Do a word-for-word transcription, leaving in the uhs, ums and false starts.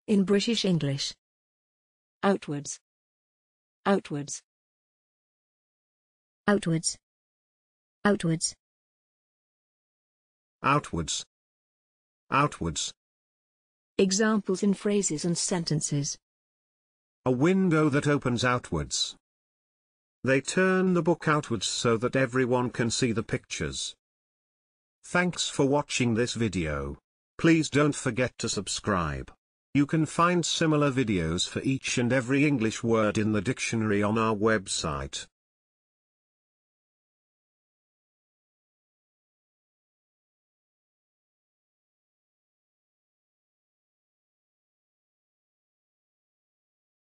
In British English. Outwards. Outwards. Outwards. Outwards. Outwards. Outwards. Examples in phrases and sentences. A window that opens outwards. They turn the book outwards so that everyone can see the pictures. Thanks for watching this video. Please don't forget to subscribe. You can find similar videos for each and every English word in the dictionary on our website.